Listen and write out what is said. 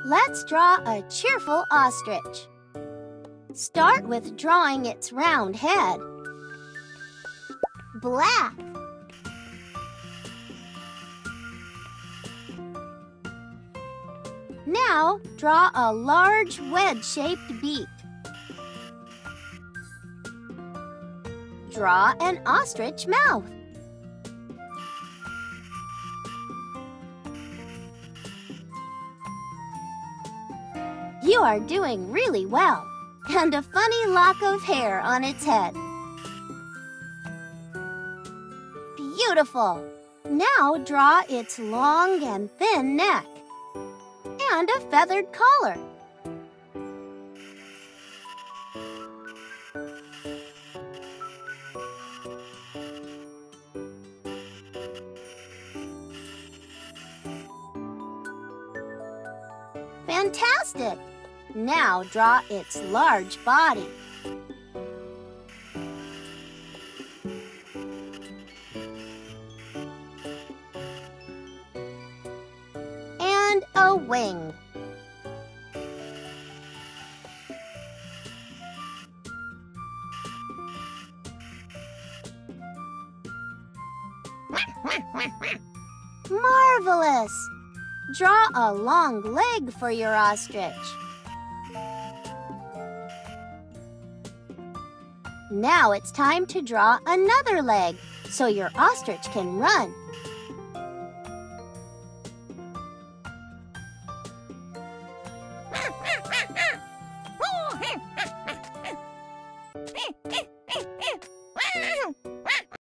Let's draw a cheerful ostrich. Start with drawing its round head. Black. Now, draw a large wedge-shaped beak. Draw an ostrich mouth. You are doing really well. And a funny lock of hair on its head. Beautiful! Now draw its long and thin neck. And a feathered collar. Fantastic! Now draw its large body. And a wing. Marvelous! Draw a long leg for your ostrich. Now it's time to draw another leg so your ostrich can run.